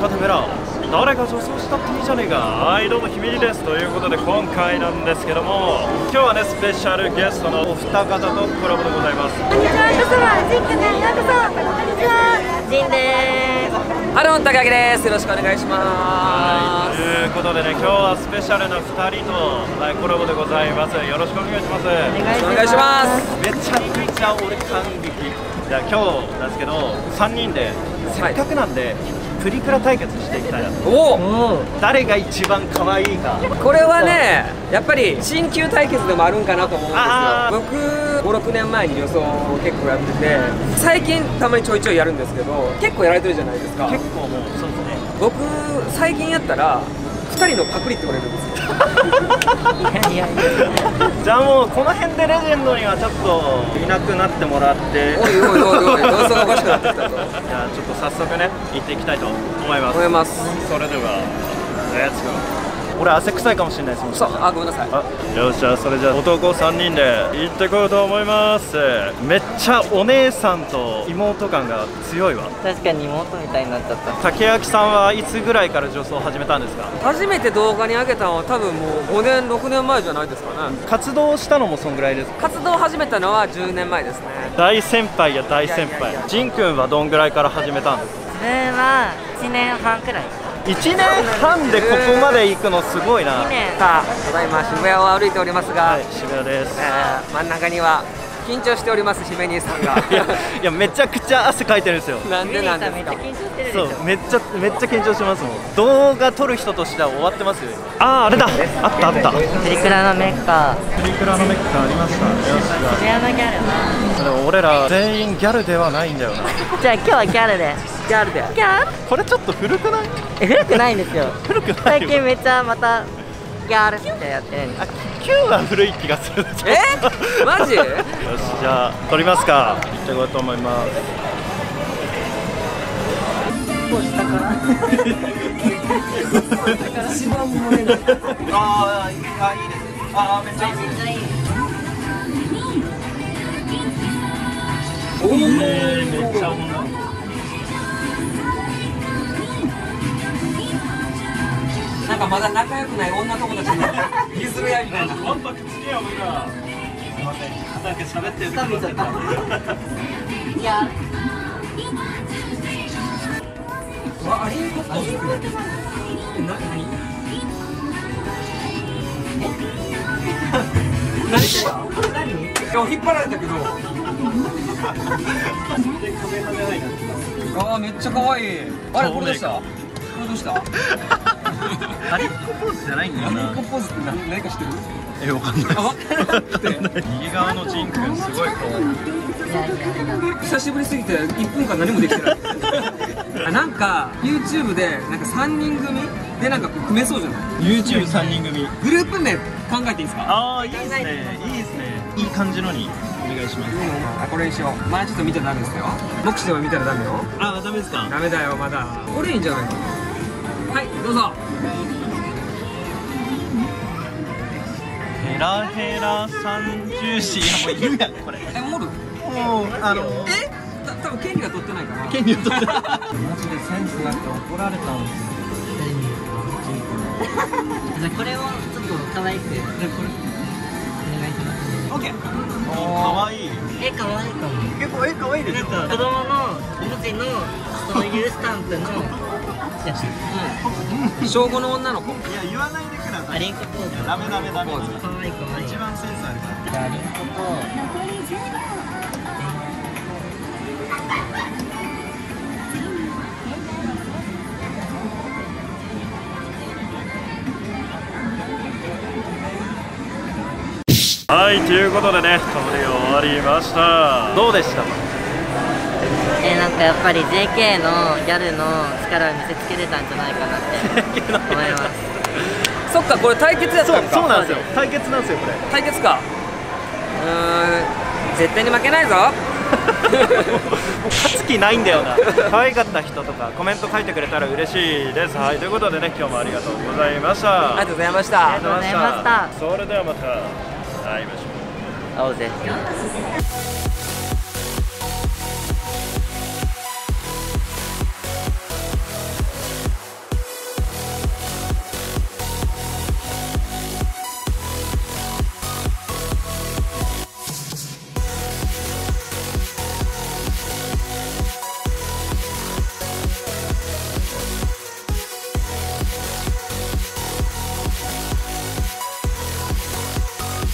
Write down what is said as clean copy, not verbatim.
方ベラ誰が女装したっていいじゃねえか。はい、どうもひみりですということで、今回なんですけども、今日はねスペシャルゲストのお二方とコラボでございます。 こんにちは、ようこそジンくんです。ようこそこんにちは、ジンです。 ハロー高木です。よろしくお願いします。 ということでね、今日はスペシャルな2人と、コラボでございます。よろしくお願いします。 お願いします。 めちゃくちゃ俺感激。じゃあ今日なんですけど、3人でせっかくなんで、プリクラ対決していきたいなと。 おお、 誰が一番可愛いか。 これはね、やっぱり新旧対決でもあるんかなと思うんですよ。僕5、6年前に予想を結構やってて、最近たまにちょいちょいやるんですけど、結構やられてるじゃないですか。 結構もうそうですね。 僕最近やったら2人のパクリって言われるんですよ。 じゃあもうこの辺でレジェンドにはちょっといなくなってもらって。 おいおいおいおい、様子がおかしくなってきたぞ。 じゃあちょっと早速ね行っていきたいと思います。それではレッツゴー。俺汗臭いかもしれないですもん。 そう、あ、ごめんなさい。 よっしゃ、それじゃあ男3人で行ってこようと思います。めっちゃお姉さんと妹感が強いわ。 確かに妹みたいになっちゃった。 竹脇さんはいつぐらいから女装を始めたんですか？ 初めて動画に上げたのは多分もう5年6年前じゃないですかね。 活動したのもそんぐらいですか？ 活動を始めたのは10年前ですね。 大先輩や大先輩。ジンくんはどんぐらいから始めたんですか？ 自分は1年半くらい。 1年半でここまで行くのすごいな。 2年。 さあ、ただいま渋谷を歩いておりますが、 はい、渋谷です。 真ん中には緊張しております姫兄さんが。 いやめちゃくちゃ汗かいてるんですよ。 なんでなんですか？ めっちゃ緊張してるでしょ。 そう、めっちゃ緊張しますもん。動画撮る人としては終わってますよ。あれだ、あったあった。 プリクラのメッカ。 プリクラのメッカありました。よし、 渋谷のギャルな。 でも俺ら全員ギャルではないんだよな。 じゃあ今日はギャルで。 ギャルで。 ギャル？ これちょっと古くない？ 古くないんですよ。 古くない。 最近めっちゃまたギャルってやってるんです。 あ、Q は古い気がする。 マジ？ よし、じゃあ撮りますか。行ってこようと思います。 こう下から。 一番燃えない。 ああ、いいです。ああ、めっちゃいい。 めっちゃいい。 おお、 めっちゃ重い。 なんかまだ仲良くない女友達に譲るやみたいな。 わんぱくつけよ、俺ら。すいません。なんか喋ってる。 下見ちゃった。いや。 あれこそ。何？引っ張られたけど。ああ、めっちゃ可愛い。あれこれどうした？これどうした？ ハリッコポーズじゃないんだよな。 ハリッコポーズって何か知ってる？ わかんない。 あ、分からなくて。 右側のジンくんすごい可愛い。 久しぶりすぎて1分間何もできてない。あ、なんか YouTube でなんか3人組でなんか組めそうじゃない？ YouTube3 人組。 グループ名考えていいですか？ ああ、いいですね。いいですね。いい感じのにお願いします。 あ、これにしよう。まだちょっと見たらダメですよ。目視では見たらダメよ。 ああ、ダメですか？ ダメだよ、まだ。これいいんじゃないかな。はい、どうぞ。 ヘラヘラ三重視。いや、もういるやんこれ。 おる？ もう多分権利は取ってないから。 権利を取って。 マジでセンスなくて怒られたんですよ。じゃあこれをちょっと可愛く。じゃあこれお願いします。 オッケー。可愛い。 可愛いかも。 結構可愛いです。 なんか子供の文字のそういうスタンプの写真。 小5の女の子。 いや、言わないでください。 リンコポーズ。 ダメ。 可愛い可愛い。 一番センスあるから。 じゃあリンコと。 はい、ということでね、撮り終わりました。どうでした？ なんかやっぱり JK のギャルの力を見せつけれたんじゃないかなって思います。 そっか、これ対決やったんか。 そうなんですよ。対決なんですよ、これ。 対決か。絶対に負けないぞ。 勝つ気ないんだよな。可愛かった人とかコメント書いてくれたら嬉しいです。はい、ということでね、今日もありがとうございました。 ありがとうございました。 ありがとうございました。 それではまた会いましょう。 会おうぜ。